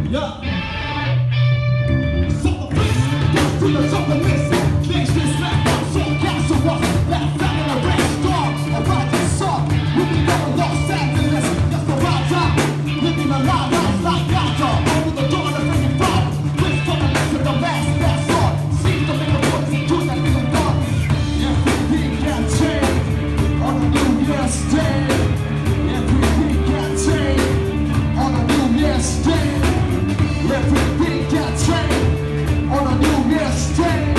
Yeah. So the face goes to the top of this. Makes this rap up so cancer was. That family a brainstorm. A writing song. Moving over Los Angeles. That's the right time. Living a life that's like Gaza. Over the door of the freaking front. This from the left to the last. That's all. See the bigger voice and do that little done. Everything can change on a New Year's Day. Everything can change on a New Year's Day. Everything can change on a New Year's Day.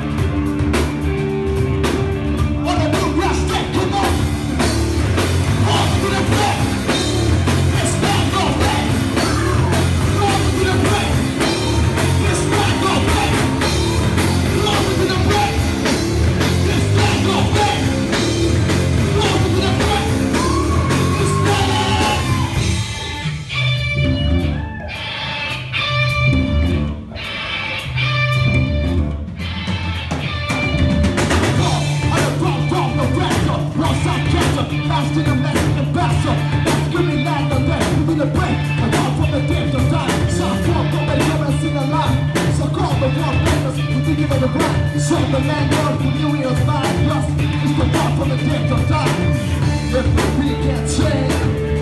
On a New Year's Day, come on! On to the play! It's not no way! On to the play! It's not no way! On to the play! It's not no way! On to the play! It's not no way! Fast in the mess in the bastard. That's screaming like the death. Give me the break. I come from the depths of time. Shot from the come and sing alive. So call the war papers to think of the brand. So the landlord who knew he was lying. Plus, it's the war from the depths of time. Everything can change